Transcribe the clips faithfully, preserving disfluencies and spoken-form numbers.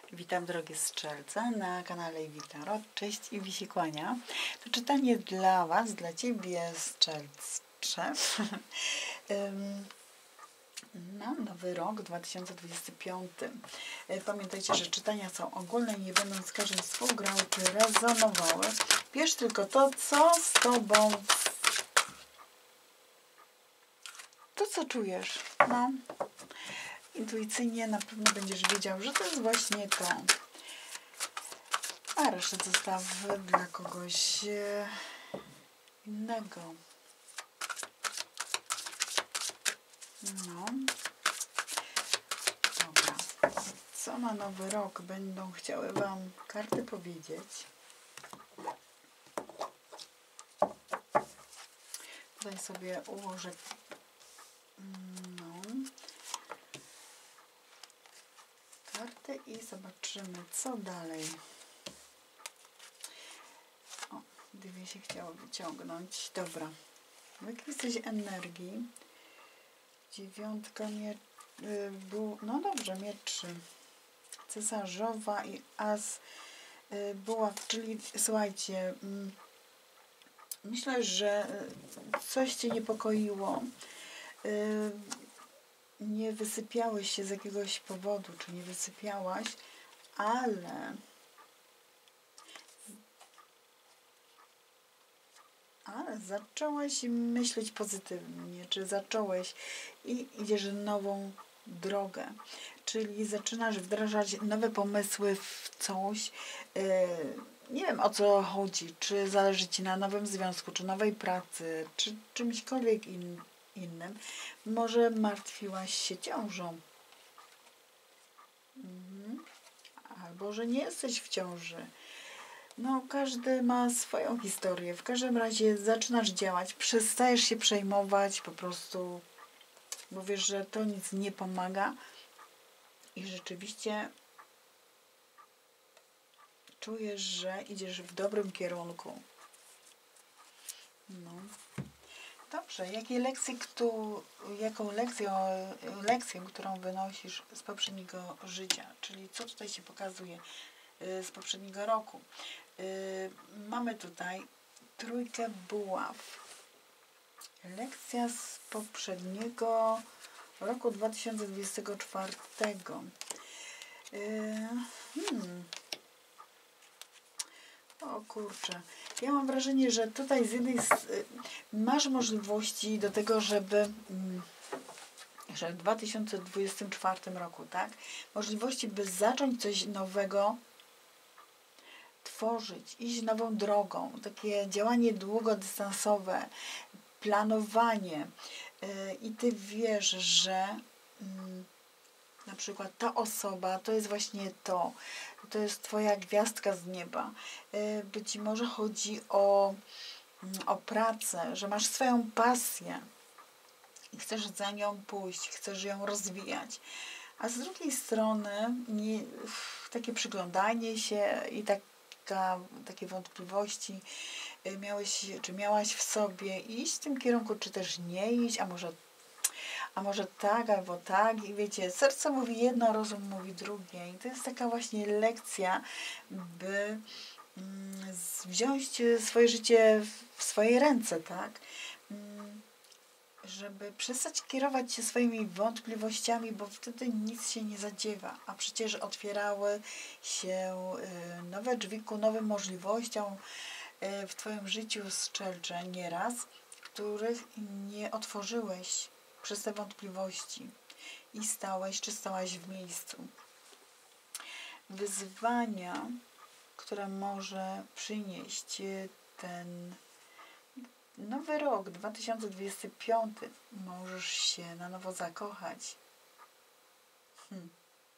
Witam drogie strzelce na kanale Iwi Tarot. Cześć, Iwi się kłania. To czytanie dla Was, dla Ciebie strzelcze na nowy rok dwa tysiące dwudziesty piąty. Pamiętajcie, że czytania są ogólne i nie będą z każdym współgrały czy rezonowały. Bierz tylko to, co z Tobą, to co czujesz. No. Intuicyjnie na pewno będziesz wiedział, że to jest właśnie to. A resztę zostaw dla kogoś innego. No. Dobra. Co na nowy rok będą chciały Wam karty powiedzieć? Tutaj sobie ułożę. No. Karty i zobaczymy, co dalej. O, dwie się chciało wyciągnąć. Dobra. W jakiej jesteś energii? Dziewiątka mieczy. No dobrze, mieczy. Cesarzowa i as buław, czyli słuchajcie, myślę, że coś Cię niepokoiło. Nie wysypiałeś się z jakiegoś powodu, czy nie wysypiałaś, ale ale zacząłeś myśleć pozytywnie, czy zacząłeś i idziesz nową drogę, czyli zaczynasz wdrażać nowe pomysły w coś. Nie wiem, o co chodzi, czy zależy Ci na nowym związku, czy nowej pracy, czy czymśkolwiek innym. innym. Może martwiłaś się ciążą. Mhm. Albo, że nie jesteś w ciąży. No, każdy ma swoją historię. W każdym razie zaczynasz działać, przestajesz się przejmować, po prostu mówisz, że to nic nie pomaga i rzeczywiście czujesz, że idziesz w dobrym kierunku. No. Dobrze, jakie lekcje, kto, jaką lekcję, lekcję, którą wynosisz z poprzedniego życia, czyli co tutaj się pokazuje z poprzedniego roku. Mamy tutaj trójkę buław. Lekcja z poprzedniego roku dwa tysiące dwudziestego czwartego. Hmm. O kurczę. Ja mam wrażenie, że tutaj z jednej z, masz możliwości do tego, żeby że w dwa tysiące dwudziestym czwartym roku, tak? Możliwości, by zacząć coś nowego tworzyć, iść nową drogą. Takie działanie długodystansowe, planowanie. I Ty wiesz, że na przykład ta osoba to jest właśnie to. To jest Twoja gwiazdka z nieba. Być może chodzi o, o pracę, że masz swoją pasję i chcesz za nią pójść, chcesz ją rozwijać. A z drugiej strony nie, takie przyglądanie się i taka, takie wątpliwości miałeś, czy miałaś w sobie iść w tym kierunku, czy też nie iść, a może a może tak, albo tak. I wiecie, serce mówi jedno, rozum mówi drugie. I to jest taka właśnie lekcja, by mm, wziąć swoje życie w swoje ręce, tak? Mm, żeby przestać kierować się swoimi wątpliwościami, bo wtedy nic się nie zadziewa. A przecież otwierały się y, nowe drzwi ku nowym możliwościom y, w Twoim życiu, strzelcze, nieraz, których nie otworzyłeś przez te wątpliwości i stałeś, czy stałaś w miejscu. Wyzwania, które może przynieść ten nowy rok dwa tysiące dwudziesty piąty. Możesz się na nowo zakochać. Hmm.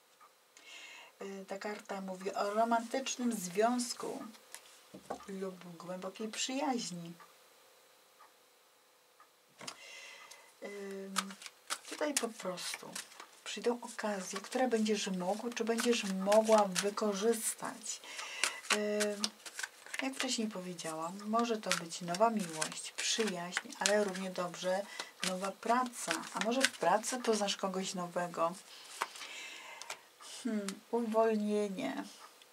Ta karta mówi o romantycznym związku lub głębokiej przyjaźni. Tutaj po prostu przyjdą okazje, które będziesz mógł, czy będziesz mogła wykorzystać. Jak wcześniej powiedziałam, może to być nowa miłość, przyjaźń, ale równie dobrze nowa praca. A może w pracy poznasz kogoś nowego. Hmm, uwolnienie.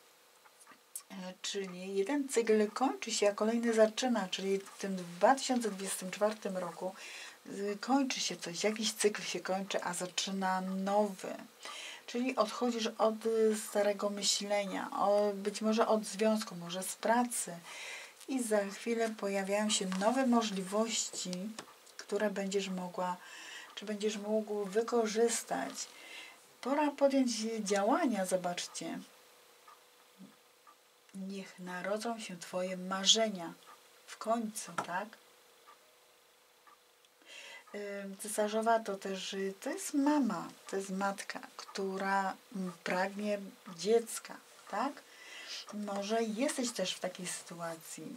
Czyli jeden cykl kończy się, a kolejny zaczyna, czyli w tym dwa tysiące dwudziestym czwartym roku kończy się coś, jakiś cykl się kończy, a zaczyna nowy. Czyli odchodzisz od starego myślenia, o, być może od związku, może z pracy i za chwilę pojawiają się nowe możliwości, które będziesz mogła, czy będziesz mógł wykorzystać. Pora podjąć działania, zobaczcie. Niech narodzą się Twoje marzenia. W końcu, tak? Cesarzowa to też, to jest mama, to jest matka, która pragnie dziecka, tak? Może jesteś też w takiej sytuacji.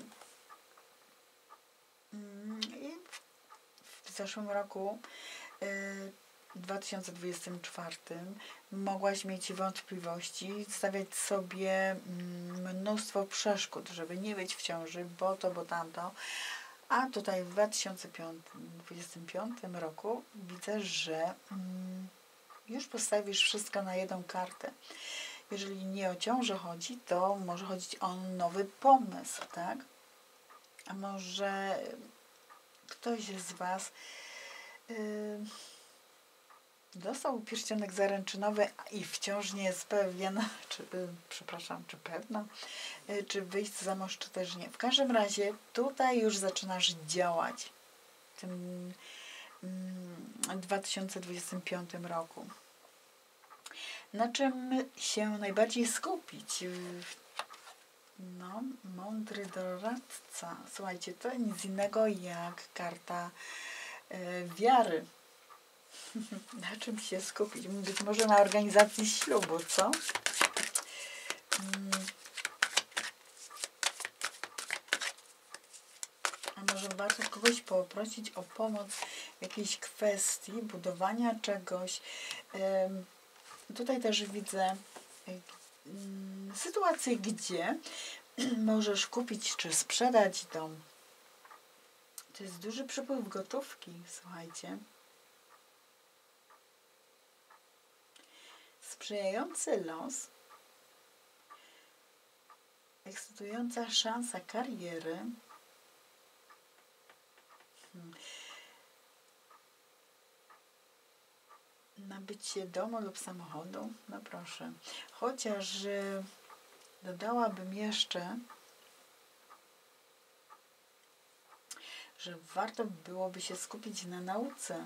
I w zeszłym roku, w dwa tysiące dwudziestym czwartym, mogłaś mieć wątpliwości, stawiać sobie mnóstwo przeszkód, żeby nie być w ciąży, bo to, bo tamto. A tutaj w dwa tysiące dwudziestym piątym roku widzę, że już postawisz wszystko na jedną kartę. Jeżeli nie o ciążę chodzi, to może chodzić o nowy pomysł, tak? A może ktoś z Was yy, dostał pierścionek zaręczynowy i wciąż nie jest pewien, czy, yy, przepraszam, czy pewna, yy, czy wyjść za mąż, czy też nie. W każdym razie tutaj już zaczynasz działać w tym yy, dwa tysiące dwudziestym piątym roku. Na czym się najbardziej skupić? No, mądry doradca. Słuchajcie, to nic innego jak karta y, wiary. Na czym się skupić? Być może na organizacji ślubu, co? Hmm. A może warto kogoś poprosić o pomoc w jakiejś kwestii budowania czegoś. Y, tutaj też widzę y, sytuację, gdzie możesz kupić czy sprzedać dom. To jest duży przepływ gotówki, słuchajcie. Sprzyjający los, ekscytująca szansa kariery, hmm. nabycie domu lub samochodu, no proszę. Chociaż dodałabym jeszcze, że warto byłoby się skupić na nauce.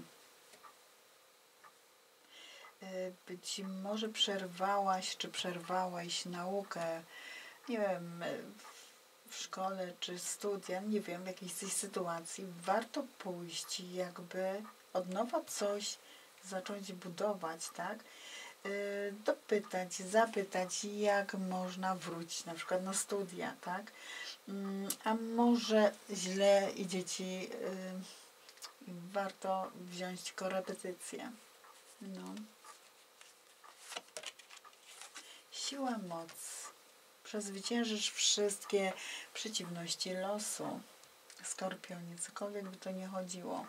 Być może przerwałaś, czy przerwałeś naukę, nie wiem, w szkole, czy studia, nie wiem, w jakiejś tej sytuacji. Warto pójść i jakby od nowa coś zacząć budować, tak? Dopytać, zapytać, jak można wrócić na przykład na studia, tak? A może źle idzie Ci, warto wziąć korepetycję. No. Siła, moc. Przezwyciężysz wszystkie przeciwności losu. Skorpionie, cokolwiek by to nie chodziło.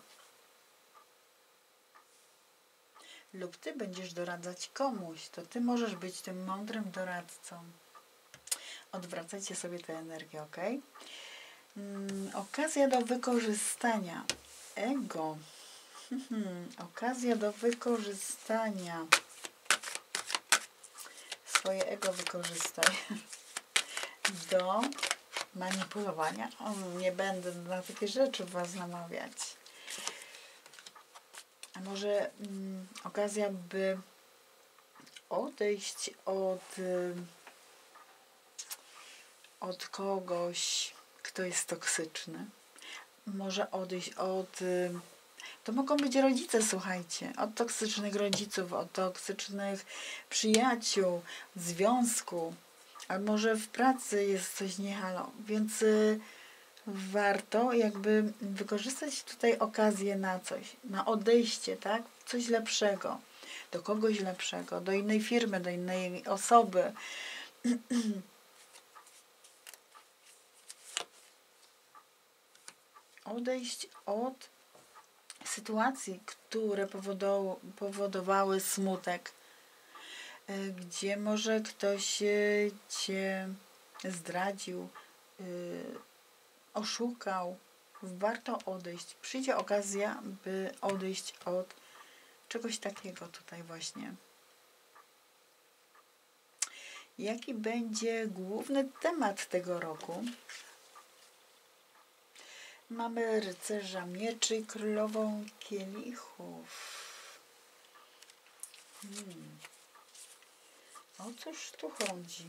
Lub Ty będziesz doradzać komuś, to Ty możesz być tym mądrym doradcą. Odwracajcie sobie tę energię, ok? Hmm, okazja do wykorzystania. Ego. Hmm, okazja do wykorzystania. Swoje ego wykorzystaj. Do manipulowania. O, nie będę na takie rzeczy Was namawiać. A może mm, okazja, by odejść od, y, od kogoś, kto jest toksyczny. Może odejść od... Y, to mogą być rodzice, słuchajcie. Od toksycznych rodziców, od toksycznych przyjaciół, związku. A może w pracy jest coś nie halo. Więc y, warto jakby wykorzystać tutaj okazję na coś. Na odejście, tak? Coś lepszego. Do kogoś lepszego. Do innej firmy, do innej osoby. Odejść od sytuacji, które powodowały smutek. y, gdzie może ktoś y, cię zdradził, y, oszukał. Warto odejść. Przyjdzie okazja, by odejść od czegoś takiego tutaj właśnie. Jaki będzie główny temat tego roku? Mamy rycerza mieczy i królową kielichów. Hmm. O cóż tu chodzi?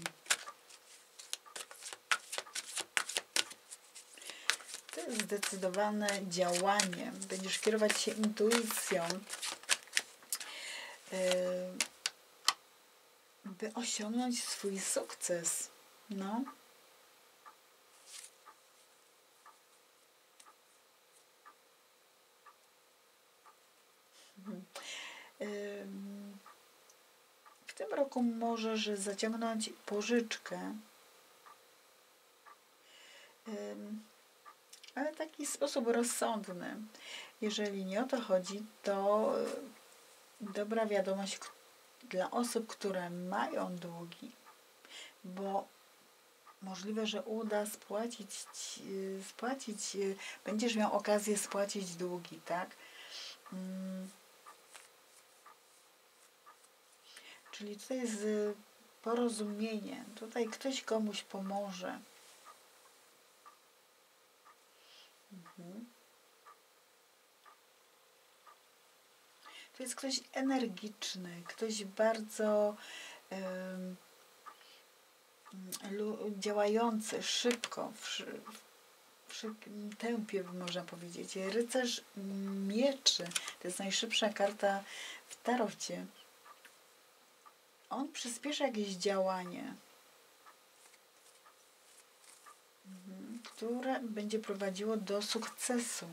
To jest zdecydowane działanie. Będziesz kierować się intuicją, by osiągnąć swój sukces. No. W tym roku możesz zaciągnąć pożyczkę, ale w taki sposób rozsądny. Jeżeli nie o to chodzi, to dobra wiadomość dla osób, które mają długi, bo możliwe, że uda spłacić, spłacić, będziesz miał okazję spłacić długi, tak? Hmm. Czyli tutaj jest porozumienie. Tutaj ktoś komuś pomoże. Mhm. To jest ktoś energiczny, ktoś bardzo um, działający szybko, w, w szybkim tempie, można powiedzieć. Rycerz mieczy to jest najszybsza karta w tarocie. On przyspiesza jakieś działanie, które będzie prowadziło do sukcesu.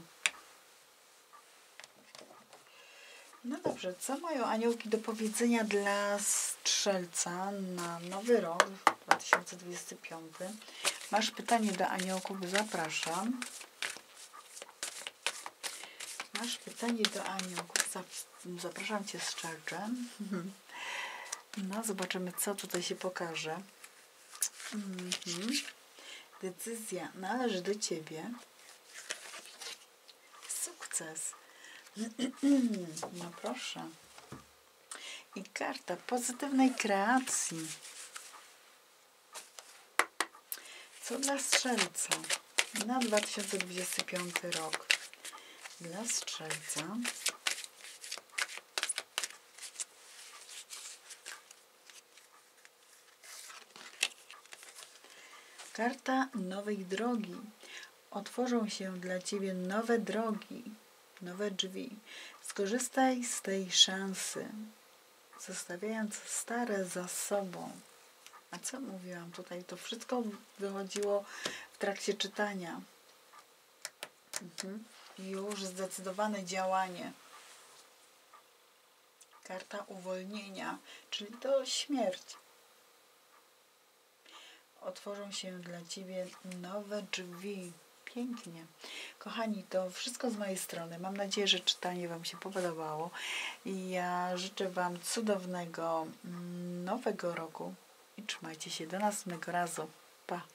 No dobrze, co mają aniołki do powiedzenia dla strzelca na nowy rok dwa tysiące dwudziesty piąty? Masz pytanie do aniołków? Zapraszam. Masz pytanie do aniołków? Zapraszam Cię strzelcze. No, zobaczymy, co tutaj się pokaże. Mhm. Decyzja należy do Ciebie. Sukces. No proszę. I karta pozytywnej kreacji. Co dla strzelca na dwa tysiące dwudziesty piąty rok? Dla strzelca. Karta nowej drogi. Otworzą się dla Ciebie nowe drogi, nowe drzwi. Skorzystaj z tej szansy, zostawiając stare za sobą. A co mówiłam tutaj? To wszystko wychodziło w trakcie czytania. Mhm. Już zdecydowane działanie. Karta uwolnienia, czyli to śmierć. Otworzą się dla Ciebie nowe drzwi. Pięknie. Kochani, to wszystko z mojej strony. Mam nadzieję, że czytanie Wam się podobało. I ja życzę Wam cudownego nowego roku. I trzymajcie się do następnego razu. Pa!